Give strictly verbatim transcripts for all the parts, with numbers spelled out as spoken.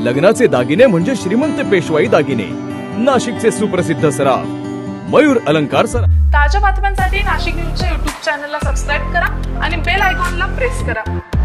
लग्नाचे दागिने म्हणजे श्रीमंत पेशवाई दागिने, नाशिकचे सुप्रसिद्ध सराफ मयूर अलंकार सराफ। ताज्या बातम्यांसाठी नाशिक न्यूजच्या यूट्यूब चॅनलला सबस्क्राइब करा आणि बेल आयकॉनला प्रेस करा।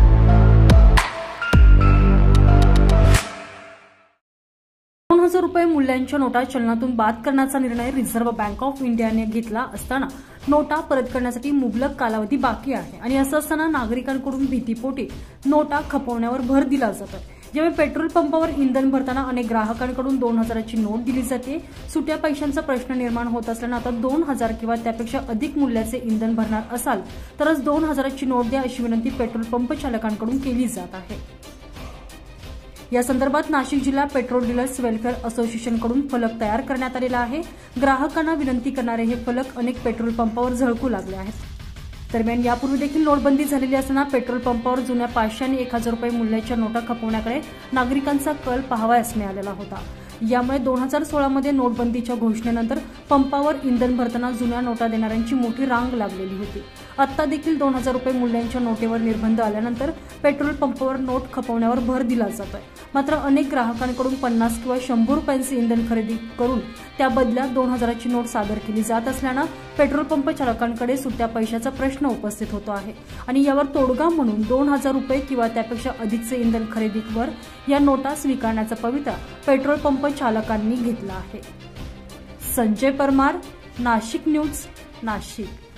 दोन हजार रुपये मूल्यांच्या नोटा चलनातून बाद करण्याचा निर्णय रिझर्व्ह बँक ऑफ इंडियाने घेतला असताना नोटा परत करण्यासाठी मुबलक कालावधी बाकी आहे आणि असं असताना नागरिकांकडून भीतीपोटी नोटा खपवण्यावर भर दिला जातो। यावेळी पेट्रोल पंपावर इंधन भरताना अनेक ग्राहकांकडून दोन हजाराची नोट दिली जाते। सुट्या पैशांचा प्रश्न निर्माण होत असल्यानं आता दोन हजार किंवा त्यापेक्षा अधिक मूल्याचे इंधन भरणार असाल तरच दोन हजाराची नोट द्या अशी विनंती पेट्रोल पंप चालकांकडून केली जात आहे। या संदर्भात नाशिक जिल्हा पेट्रोल डीलर्स वेलफेअर असोसिएशनकडून फलक तयार करण्यात आलेला आहे। ग्राहकांना विनंती करणारे हे फलक अनेक पेट्रोल पंपावर झळकू लागले आहेत। दरम्यान यापूर्वी देखील नोटबंदी झालेली असताना पेट्रोल पंपावर जुन्या पाचशे आणि एक हजार रुपये मूल्याच्या नोटा खपवण्याकडे नागरिकांचा कल पाहावयास मिळालेला होता। यामुळे दोन हजार सोळा मध्ये नोटबंदीच्या घोषणेनंतर पंपावर इंधन भरताना जुन्या नोटा देणाऱ्यांची मोठी रांग लागलेली होती। आता देखील दोन हजार रुपये मूल्याच्या नोटेवर निर्बंध आल्यानंतर पेट्रोल पंपावर नोट खपवण्यावर भर दिला जातोय। मात्र अनेक ग्राहकांकडून पन्नास किंवा शंभर रुपयांचे इंधन खरेदी करून त्या बदल्यात दोन हजाराची नोट सादर केली जात असल्यानं पेट्रोल पंप चालकांकडे सुट्या पैशाचा प्रश्न उपस्थित होतो आहे आणि यावर तोडगा म्हणून दोन हजार रुपये किंवा त्यापेक्षा अधिकचे इंधन खरेदीवर या नोटा स्वीकारण्याचा पवित्रा पेट्रोल पंप चालकांनी घेतला आहे। संजय परमार, नाशिक न्यूज, नाशिक।